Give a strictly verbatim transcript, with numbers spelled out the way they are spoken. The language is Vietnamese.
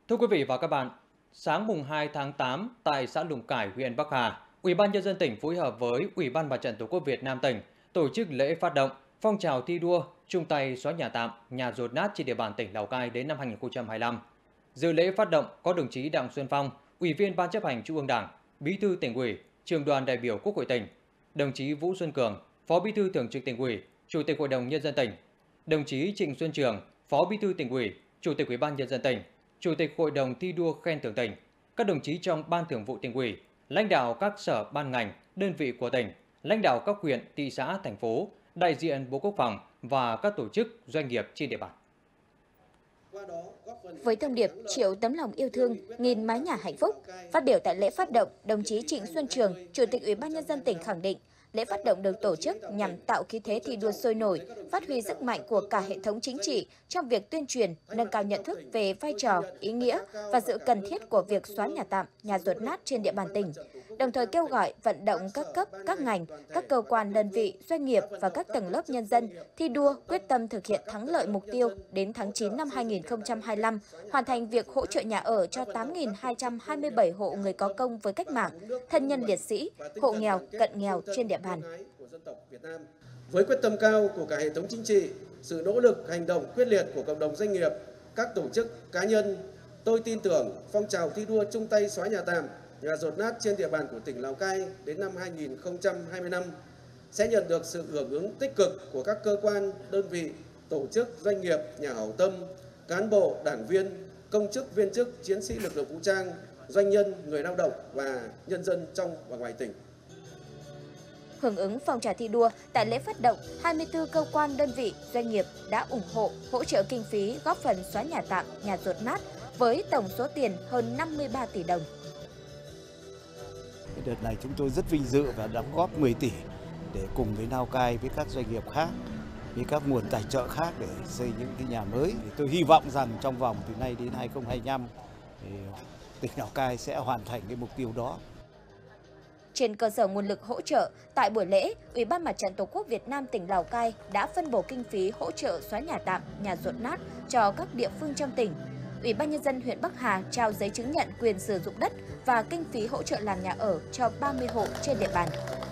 Thưa quý vị và các bạn, sáng mùng hai tháng tám tại xã Lùng Cải, huyện Bắc Hà, Ủy ban nhân dân tỉnh phối hợp với Ủy ban Mặt trận Tổ quốc Việt Nam tỉnh tổ chức lễ phát động phong trào thi đua chung tay xóa nhà tạm, nhà dột nát trên địa bàn tỉnh Lào Cai đến năm hai nghìn không trăm hai mươi lăm. Dự lễ phát động có đồng chí Đặng Xuân Phong, Ủy viên Ban chấp hành Trung ương Đảng, Bí thư Tỉnh ủy, Trưởng đoàn đại biểu Quốc hội tỉnh, đồng chí Vũ Xuân Cường, Phó Bí thư Thường trực Tỉnh ủy, Chủ tịch Hội đồng nhân dân tỉnh, đồng chí Trịnh Xuân Trường, Phó Bí thư Tỉnh ủy, Chủ tịch Ủy ban nhân dân tỉnh, Chủ tịch Hội đồng thi đua khen thưởng tỉnh, các đồng chí trong Ban Thường vụ Tỉnh ủy, lãnh đạo các sở ban ngành, đơn vị của tỉnh, lãnh đạo các huyện, thị xã, thành phố, đại diện Bộ Quốc phòng và các tổ chức doanh nghiệp trên địa bàn. Với thông điệp triệu tấm lòng yêu thương, nghìn mái nhà hạnh phúc, phát biểu tại lễ phát động, đồng chí Trịnh Xuân Trường, Chủ tịch Ủy ban nhân dân tỉnh khẳng định, lễ phát động được tổ chức nhằm tạo khí thế thi đua sôi nổi, phát huy sức mạnh của cả hệ thống chính trị trong việc tuyên truyền, nâng cao nhận thức về vai trò, ý nghĩa và sự cần thiết của việc xóa nhà tạm, nhà dột nát trên địa bàn tỉnh. Đồng thời kêu gọi vận động các cấp, các ngành, các cơ quan đơn vị, doanh nghiệp và các tầng lớp nhân dân thi đua quyết tâm thực hiện thắng lợi mục tiêu đến tháng chín năm hai nghìn không trăm hai mươi lăm, hoàn thành việc hỗ trợ nhà ở cho tám nghìn hai trăm hai mươi bảy hộ người có công với cách mạng, thân nhân liệt sĩ, hộ nghèo, cận nghèo trên địa bàn. Với quyết tâm cao của cả hệ thống chính trị, sự nỗ lực hành động quyết liệt của cộng đồng doanh nghiệp, các tổ chức cá nhân, tôi tin tưởng phong trào thi đua chung tay xóa nhà tạm, nhà dột nát trên địa bàn của tỉnh Lào Cai đến năm hai nghìn không trăm hai mươi lăm sẽ nhận được sự hưởng ứng tích cực của các cơ quan, đơn vị, tổ chức, doanh nghiệp, nhà hảo tâm, cán bộ, đảng viên, công chức, viên chức, chiến sĩ lực lượng vũ trang, doanh nhân, người lao động và nhân dân trong và ngoài tỉnh. Hưởng ứng phong trào thi đua, tại lễ phát động, hai mươi tư cơ quan, đơn vị, doanh nghiệp đã ủng hộ, hỗ trợ kinh phí góp phần xóa nhà tạm, nhà dột nát với tổng số tiền hơn năm mươi ba tỷ đồng. Đợt này chúng tôi rất vinh dự và đóng góp mười tỷ để cùng với Lào Cai với các doanh nghiệp khác, với các nguồn tài trợ khác để xây những cái nhà mới. Thì tôi hy vọng rằng trong vòng từ nay đến hai nghìn không trăm hai mươi lăm thì tỉnh Lào Cai sẽ hoàn thành cái mục tiêu đó. Trên cơ sở nguồn lực hỗ trợ, tại buổi lễ, Ủy ban Mặt trận Tổ quốc Việt Nam tỉnh Lào Cai đã phân bổ kinh phí hỗ trợ xóa nhà tạm, nhà dột nát cho các địa phương trong tỉnh. Ủy ban nhân dân huyện Bắc Hà trao giấy chứng nhận quyền sử dụng đất và kinh phí hỗ trợ làm nhà ở cho ba mươi hộ trên địa bàn.